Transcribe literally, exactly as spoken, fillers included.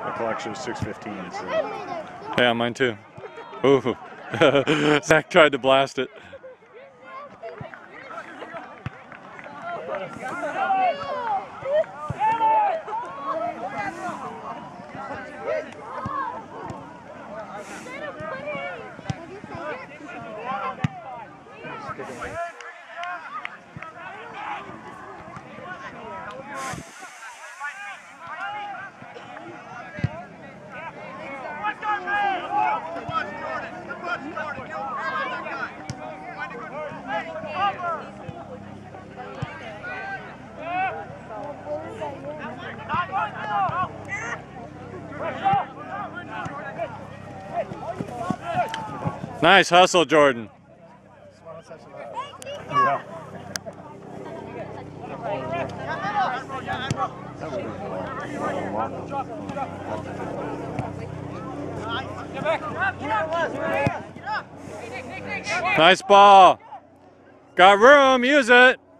My collection is six fifteen. So. Yeah, mine too. Ooh. Zach tried to blast it. Nice hustle, Jordan. Yeah. Nice ball. Got room, use it.